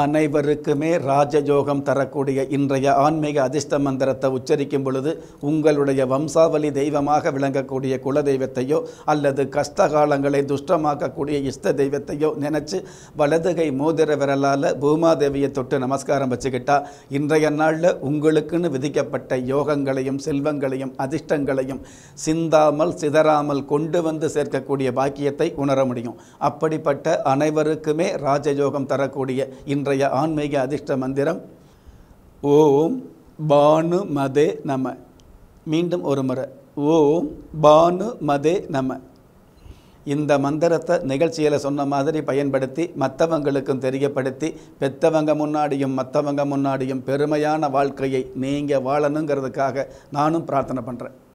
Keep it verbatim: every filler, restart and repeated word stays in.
அனைவருக்குமே ராஜயோகம் தரக்கூடிய இன்றைய ஆன்மீக அதிர்ஷ்ட மந்திரத்தை உச்சரிக்கும் பொழுது உங்களுடைய வம்சாவளி தெய்வமாக விளங்கக்கூடிய குலதெய்வத்தையோ அல்லது கஷ்டகாலங்களை துஷ்டமாக்கக்கூடிய இஷ்ட தெய்வத்தையோ நினச்சி வலதுகை மோதிர விரலால் பூமாதேவியை தொட்டு நமஸ்காரம் வச்சுக்கிட்டா இன்றைய நாளில் உங்களுக்குன்னு விதிக்கப்பட்ட யோகங்களையும் செல்வங்களையும் அதிர்ஷ்டங்களையும் சிந்தாமல் சிதறாமல் கொண்டு வந்து சேர்க்கக்கூடிய பாக்கியத்தை உணர முடியும். அப்படிப்பட்ட அனைவருக்குமே ராஜயோகம் தரக்கூடிய இன்றைய ஆன்மீக அதிர்ஷ்ட மந்திரம் ஓம் பானுமதே நம. மீண்டும் ஒரு முறை ஓம் பானுமதே நம. இந்த மந்திரத்தை நிகழ்ச்சியில் சொன்ன மாதிரி பயன்படுத்தி மற்றவங்களுக்கும் தெரியப்படுத்தி பெற்றவங்க முன்னாடியும் மற்றவங்க முன்னாடியும் பெருமையான வாழ்க்கையை நீங்கள் வாழணுங்கிறதுக்காக நானும் பிரார்த்தனை பண்ணுறேன்.